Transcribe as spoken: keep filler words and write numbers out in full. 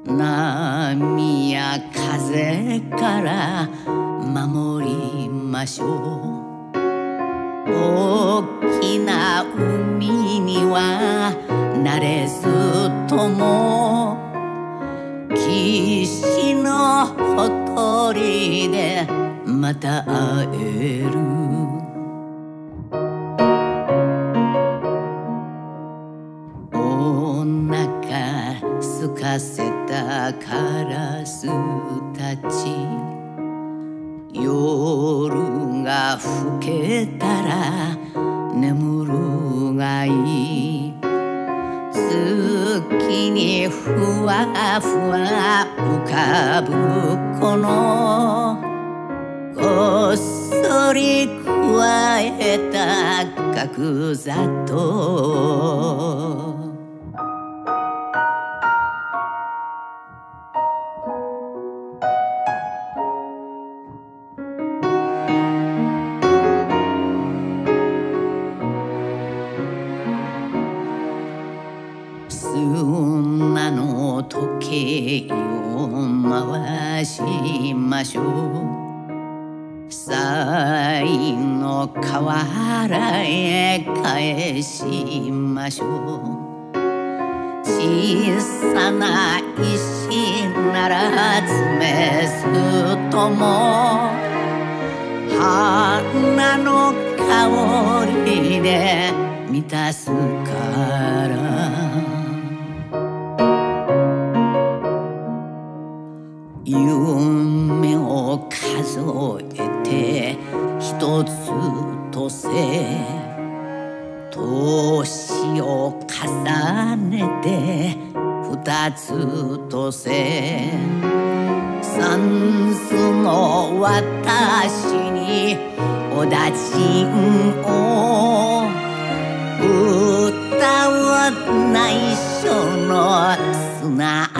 波や風から守りましょう。大きな海には慣れずとも、岸のほとりでまた会える。お腹すかせたカラスたち、夜が更けたら眠るがいい。月にふわふわ浮かぶこのこっそりくわえた角砂糖。砂の時計を回しましょう。西の河原へ返しましょう。小さな石なら詰めすとも、花の香りで満たすから。夢を数えて一つとせ、年を重ねて二つとせ、三途の私におだちんを歌う内緒の砂